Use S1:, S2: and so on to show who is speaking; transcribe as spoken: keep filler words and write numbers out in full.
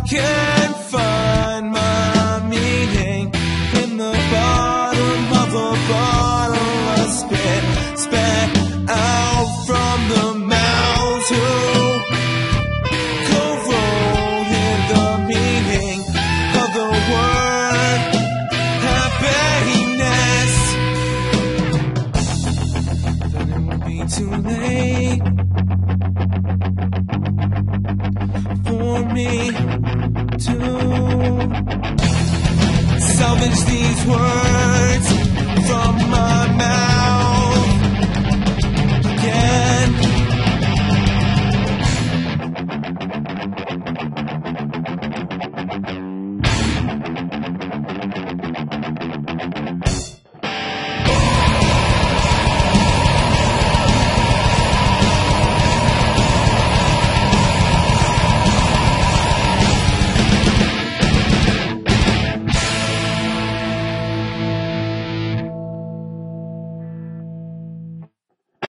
S1: can't find my meaning in the bottom of a bottle of spit, spat out from the mouths who corroded the meaning of the word happiness. Then it would be too late for me to salvage these words.